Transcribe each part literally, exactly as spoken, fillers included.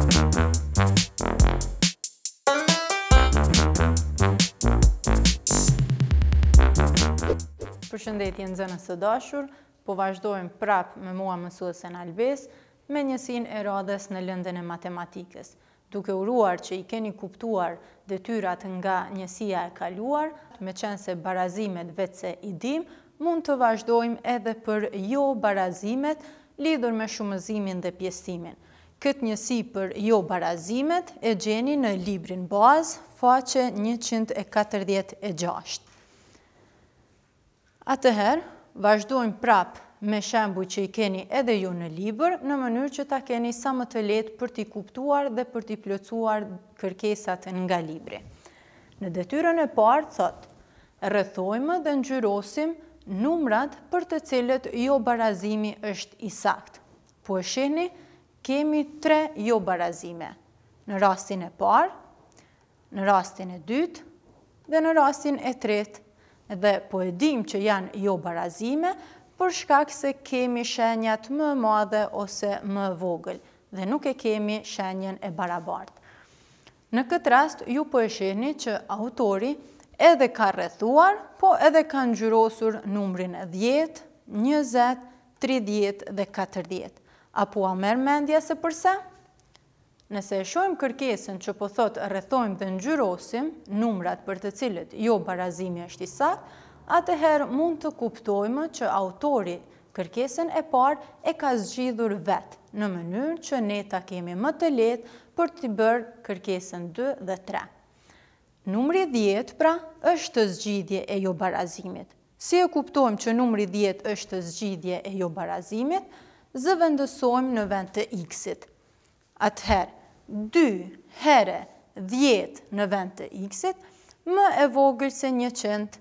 Përshëndetje nxënës së dashur, po vazhdojmë prap me mua mësuesen Albes me njësinë e radhës në lëndën e matematikës. Duke uruar që i keni kuptuar detyrat nga njësia e kaluar, me qenë se barazimet vetë se i dim, mund të vazhdojmë edhe për jo barazimet lidhur me shumëzimin dhe pjesëtimin. Këtë njësi për jo barazimet e gjeni në librin bazë, faqe njëqind e katërdhjetë e gjashtë. Atëherë, vazhdojmë prap me shembuj që i keni edhe ju në libër, në mënyrë që ta keni sa më të lehtë për t'i kuptuar dhe për t'i plotësuar kërkesat nga libri. Në detyrën e parë thot, rrethojmë dhe ngjyrosim numrat për të cilët jo barazimi është i saktë. Po e shihni, kemi tre jo barazime. Në rastin e parë, në rastin e dytë dhe në rastin e tretë. Dhe po e dim që janë jo barazime për shkak se kemi shenjat më madhe ose më vogël dhe nuk e kemi shenjen e barabartë. Në këtë rast, ju po e shihni që autori edhe ka rrethuar, po edhe ka ngjyrosur numrin dhjetë, njëzet, tridhjetë dhe katërdhjetë. Apo a merr mendja se përse? Nëse e shohim kërkesën që po thot rrethojmë dhe ngjyrosim numrat për të cilët jo barazimi është i saktë, atëherë mund të kuptojmë që autori kërkesën e parë e ka zgjidhur vetë, në mënyrë që ne ta kemi më të lehtë për t'i bërë kërkesën dy dhe tre. Numri dhjetë pra është zgjidhje e jo barazimit. Si e kuptojmë që numri dhjetë është zgjidhje e jo barazimit, zëvendësojmë në vend të x-it. Atëherë, dy herë dhjetë në vend të x-it, më e vogël se njëqind,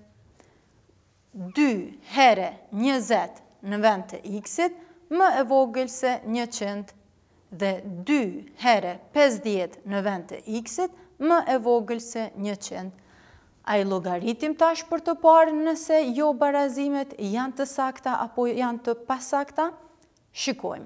dy herë njëzet në vend të x-it, më e vogël se njëqind, dhe dy herë pesëdhjetë në vend të x-it, më e vogël se njëqind. A i llogaritim tash për të parë nëse jo barazimet janë të sakta apo janë të pasakta? Shikojmë.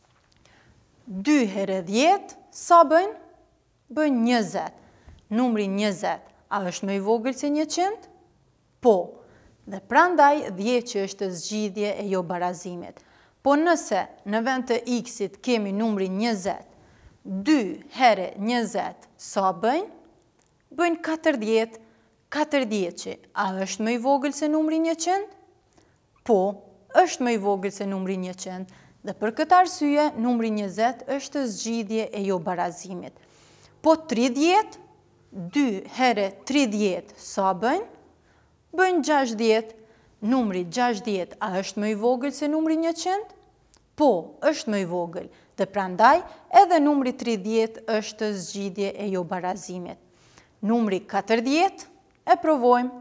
dy herë dhjetë, sa bëjnë? Bëjnë njëzet. Numri njëzet, a është më i vogël se njëqind? Po, dhe prandaj dhjetë që është zgjidhje e jo barazimit. Po nëse në vend të x-it kemi numri njëzet, dy herë njëzet, sa bëjnë? Bëjnë katërdhjetë. katërdhjetë që, a është më i vogël se numri njëqind? Po, është më i vogël se numri njëqind. Dhe për këtë arsye, numri njëzet është zgjidhje e jo barazimit. Po tridhjetë, dy herë tridhjetë, sa bëjnë? Bëjnë gjashtëdhjetë. Numri gjashtëdhjetë, a është më i vogël se numri njëqind? Po, është më i vogël. Dhe prandaj, edhe numri tridhjetë është zgjidhje e jo barazimit. Numri katërdhjetë, e provojmë.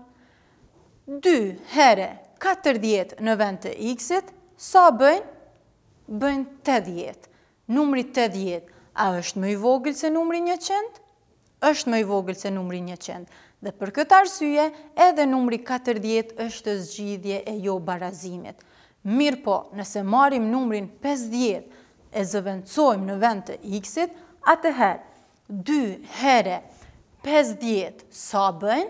dy herë katërdhjetë në vend të x-it, sa bëjnë? Bëjnë tetëdhjetë. Numri tetëdhjetë, a është më i vogël se numri njëqind? Është më i vogël se numri njëqind. Dhe për këtë arsye, edhe numri katërdhjetë është zgjidhje e jo barazimit. Mirë po, nëse marrim numrin pesëdhjetë e zëvendësojmë në vend të x-it, atëherë, dy herë pesëdhjetë, sa bëjnë?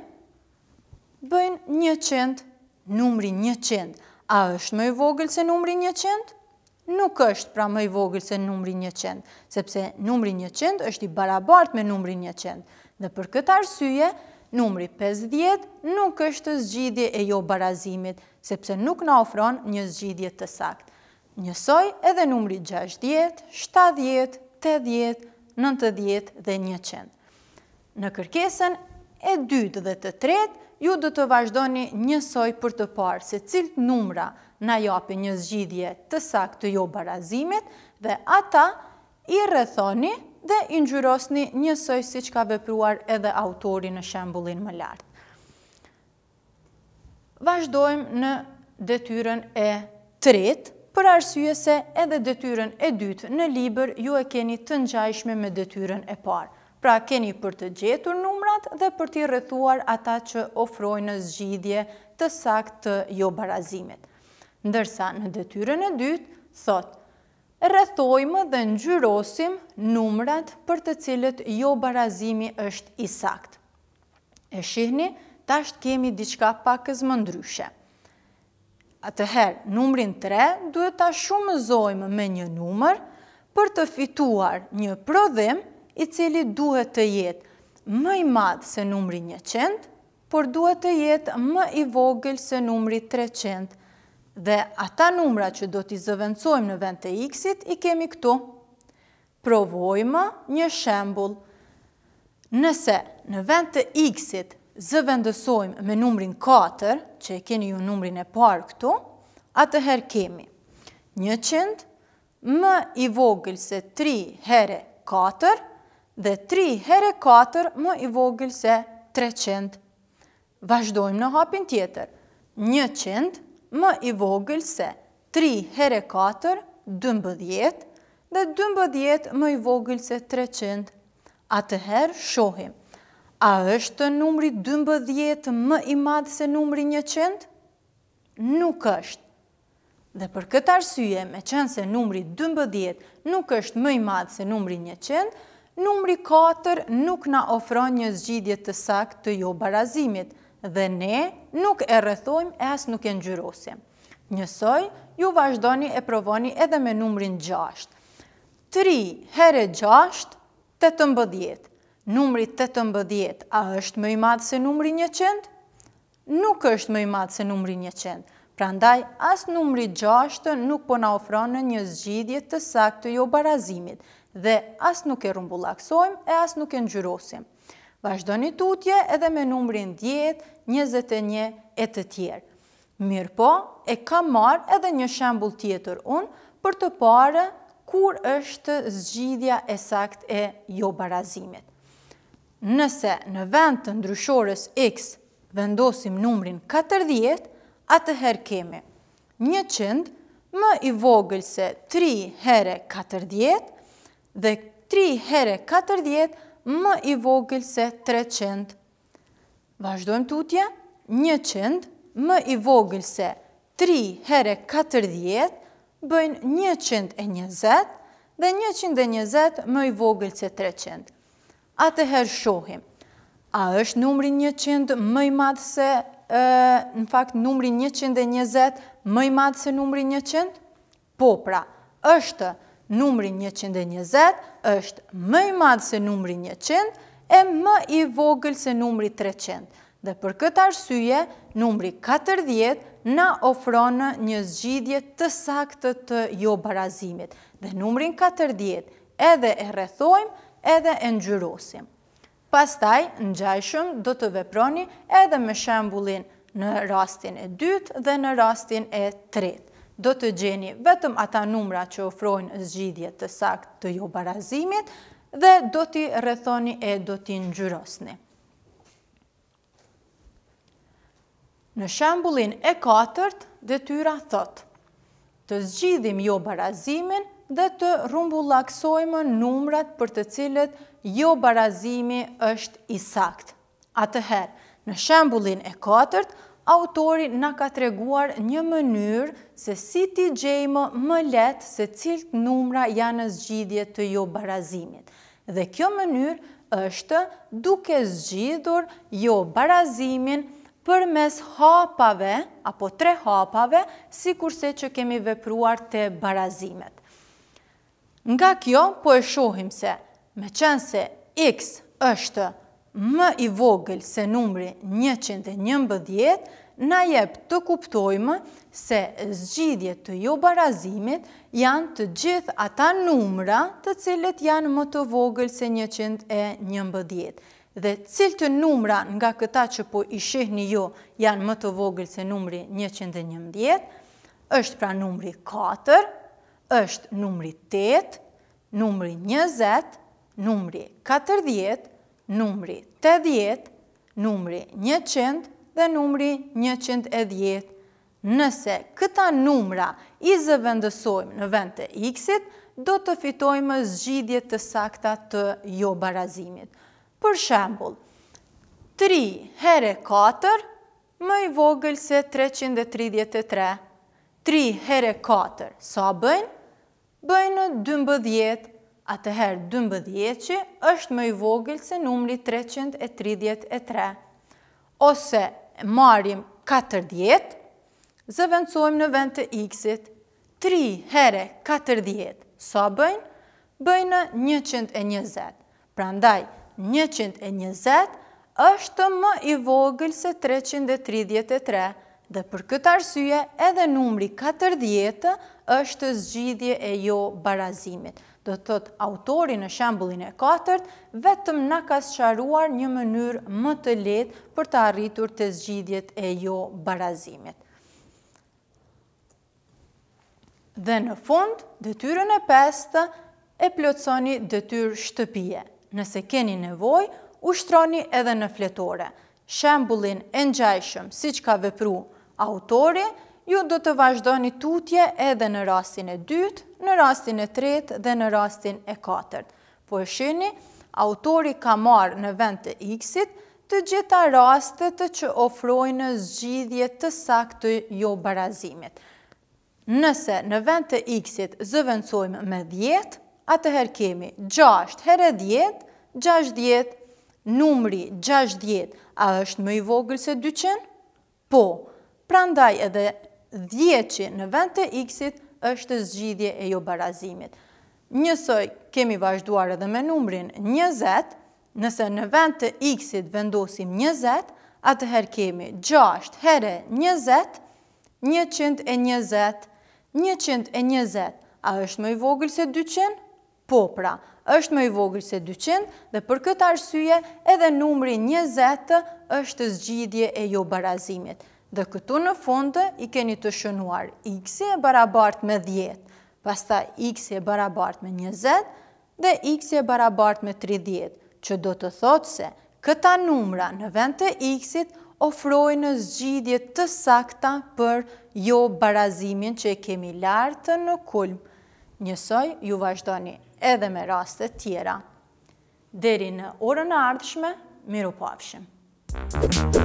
Bëjnë njëqind. Numri njëqind, a është më i vogël se numri njëqind? Nuk është pra më i vogël se numri njëqind, sepse numri njëqind është i barabartë me numri njëqind. Dhe për këtë arsye, numri pesëdhjetë nuk është zgjidhje e jo barazimit, sepse nuk na ofron një zgjidhje të saktë. Njësoj edhe numri gjashtëdhjetë, shtatëdhjetë, tetëdhjetë, nëntëdhjetë dhe njëqind. Në kërkesën e dytë dhe të tretë, ju do të vazhdoni njësoj për të parë se cilët numra na japi një zgjidhje të saktë të jo barazimit dhe ata i rrethoni dhe i ngjyrosni njësoj siç ka vepruar edhe autori në shembullin më lart. Vazhdojmë në detyrën e tretë, për arsye se edhe detyrën e dytë në libër ju e keni të ngjajshme me detyrën e parë. Pra keni për të gjetur numrat dhe për t'i rrethuar ata që ofrojnë zgjidhje të saktë të jo barazimit. Ndërsa në detyrën e dytë, thot, rrethojmë dhe ngjyrosim numrat për të cilët jo barazimi është i saktë. E shihni, tash kemi diçka pak më ndryshe. Atëherë, numrin tre duhet ta shumëzojmë me një numër për të fituar një prodhim i cili duhet të jetë më i madh se numri njëqind, por duhet të jetë më i vogël se numri treqind. Dhe ata numra që do t'i zëvendësojmë në vend të x-it i kemi këtu. Provojmë një shembull. Nëse në vend të x-it zëvendësojmë me numrin katër, që e keni ju numrin e parë këtu, atëherë kemi njëqind më i vogël se tri here katër dhe tri here katër më i vogël se treqind. Vazhdojmë në hapin tjetër. njëqind më i vogël se tri here katër, dymbëdhjetë, dhe dymbëdhjetë më i vogël se treqind. Atëherë shohim, a është numri dymbëdhjetë më i madh se numri njëqind? Nuk është. Dhe për këtë arsye, me qenë se numri dymbëdhjetë nuk është më i madh se numri njëqind, numri katër nuk na ofron një zgjidhje të saktë të jo barazimit, dhe ne nuk e rrethojmë e as nuk e ngjyrosim. Njësoj, ju vazhdoni e provoni edhe me numrin gjashtë. tri here gjashtë, tetëmbëdhjetë. Numri tetëmbëdhjetë, a është më i madh se numri njëqind? Nuk është më i madh se numri njëqind. Prandaj, as numri gjashtë nuk po na ofron një zgjidhje të saktë të jo barazimit, dhe as nuk e rrumbullaksojmë e as nuk e ngjyrosim. Vazhdoni tutje edhe me numrin dhjetë, njëzet e një e të tjerë. Mirë po, e kam marrë edhe një shembull tjetër unë për të parë kur është zgjidhja e saktë e jo barazimit. Nëse në vend të ndryshorës x vendosim numrin katërdhjetë, atëherë kemi njëqind më i vogël se tri here katërdhjetë dhe tri here katërdhjetë më i vogël se treqind. Vazhdojmë tutje, njëqind më i vogël se tri here katërdhjetë bëjnë njëqind e njëzet dhe njëqind e njëzet më i vogël se treqind. Atëherë shohim, a është numri njëqind më i madh se, e, në fakt numri njëqind e njëzet më i madh se numri njëqind? Po pra, është numri njëqind e njëzet është më i madh se numri njëqind e më i vogël se numri treqind. Dhe për këtë arsye, numri katërdhjetë na ofron një zgjidhje të saktë të jo barazimit. Dhe numrin katërdhjetë edhe e rrethojmë edhe e ngjyrosim. Pastaj, ngjajshëm do të veproni edhe me shembullin në rastin e dytë dhe në rastin e tretë. Do të gjeni vetëm ata numra që ofrojnë zgjidhje të saktë të jo barazimit dhe do t'i rrethoni e do t'i ngjyrosni. Në shembullin e katërt, detyra thotë: të zgjidhim jo barazimin dhe të rrumbullaksojmë numrat për të cilët jo barazimi është i saktë. Atëherë, në shembullin e katërt, autori na ka treguar një mënyrë se si t'i gjejmë më lehtë se cilët numra janë në zgjidhje të jo barazimit. Dhe kjo mënyrë është duke zgjidhur jo barazimin përmes hapave, apo tre hapave, si kurse që kemi vepruar të barazimet. Nga kjo, po e shohim se, me qenë se x është më i vogël se numri njëqind e njëmbëdhjetë, na jep të kuptojmë se zgjidhjet të jo barazimit janë të gjithë ata numra të cilët janë më të vogël se njëqind e njëmbëdhjetë. Dhe cilë të numra nga këta që po i shihni jo janë më të vogël se numri njëqind e njëmbëdhjetë, është pra numri katër, është numri tetë, numri njëzet, numri katërdhjetë, numri tetëdhjetë, numri njëqind dhe numri njëqind e dhjetë. Nëse këta numra i zëvendësojmë në vend të x-it, do të fitojmë zgjidhje të sakta të jo barazimit. Për shembull, tri here katër më i vogël se treqind e tridhjetë e tre. tri here katër, sa bëjnë? bëjnë dymbëdhjetë, atëherë dymbëdhjetë që është më i vogël se numri treqind e tridhjetë e tre. Ose marrim katërdhjetë, zëvendësojmë në vend të x-it, tri here katërdhjetë, sa bëjnë? Bëjnë njëqind e njëzet. Prandaj, njëqind e njëzet është më i vogël se treqind e tridhjetë e tre, dhe për këtë arsye edhe numri katërdhjetë është zgjidhje e jo barazimit. Do të thotë autori në shembullin e katërt vetëm na ka sqaruar një mënyrë më të lehtë për të arritur të zgjidhjet e jo barazimit. Dhe në fund, detyrën e pestë e plotësoni detyrë shtëpie. Nëse keni nevojë, ushtroni edhe në fletore. Shembullin e ngjajshëm siç ka vepruar autori, ju do të vazhdoni tutje edhe në rastin e dytë, në rastin e tretë dhe në rastin e katërt. Po e shihni, autori ka marrë në vend të x-it të gjitha rastet që ofrojnë zgjidhje të saktë jo barazimit. Nëse në vend të x-it zëvendësojmë me dhjetë, atëherë kemi gjashtë here dhjetë, gjashtëdhjetë, numri gjashtëdhjetë, a është më i vogël se dyqind? Po, prandaj edhe dhjetë në vend të x-it është zgjidhje e jo barazimit. Njësoj kemi vazhduar edhe me numrin njëzet, nëse në vend të x-it vendosim njëzet, atëherë kemi gjashtë here njëzet, njëqind e njëzet, njëqind e njëzet, a është më i vogël se dyqind? Po pra, është më i vogël se dyqind dhe për këtë arsye edhe numri njëzet është zgjidhje e jo barazimit. Dhe këtu në fund i keni të shënuar x-i e barabartë me dhjetë, pastaj x-i e barabartë me njëzet dhe x-i e barabartë me tridhjetë, që do të thotë se këta numra në vend të x-it ofrojnë zgjidhje të sakta për jo barazimin që e kemi lartë në kulm. Njësoj ju vazhdoni edhe me rastet tjera. Deri në orën e ardhshme, mirupafshim.